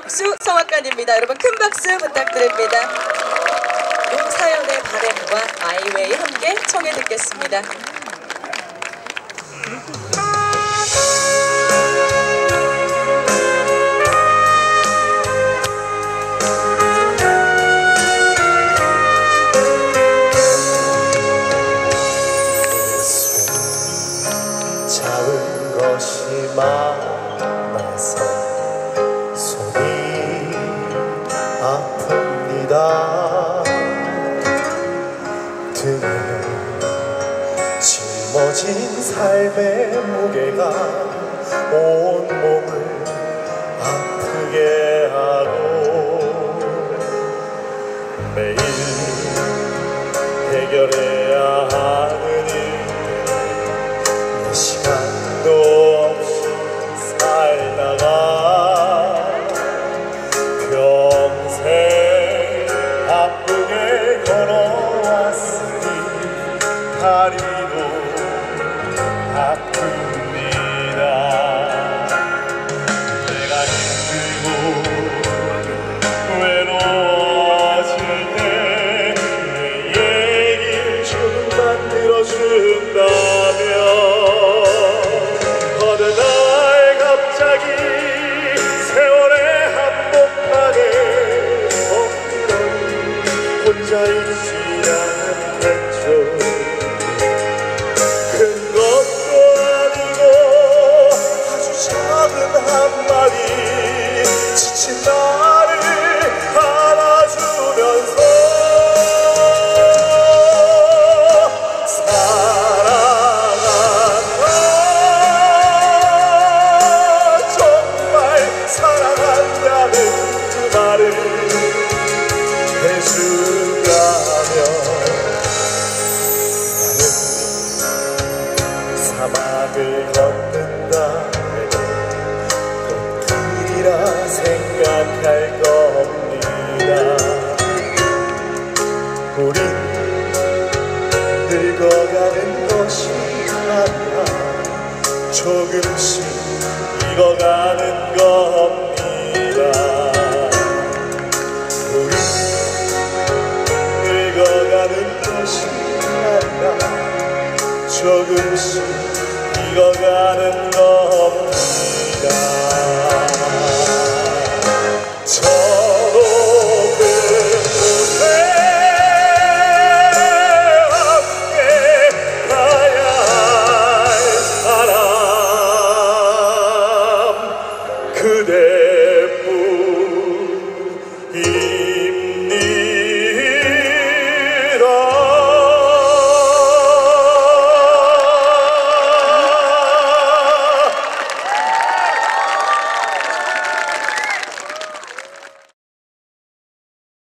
역수 성악관입니다. 여러분 큰 박수 부탁드립니다. 사연의 바램과 아이웨이 함께 청해 듣겠습니다. 잡은 것이 많아서 손이 아픕니다. 등에 짊어진 삶의 무게가 온 몸을 아프게 하고 매일 해결해야 하는 일 시간도 없이 살다가 평생 바쁘게 걸어왔으니 다리도 아픕니다. 내가 힘들고 외로워질 때 내 얘기를 조금만 들어준다면 혼자 있지 않겠죠. 큰 것도 아니고 아주 작은 한마디 지친 나를 안아주면서 사랑한다, 정말 사랑한다는 그 말을 해준다면 나는 사막을 걷는다 해도 꽃길이라 생각할 겁니다. 우린 늙어가는 것이 아니라 조금씩 익어가는 겁니다. 늙어가는 것이 아니라 조금씩 익어가는 겁니다.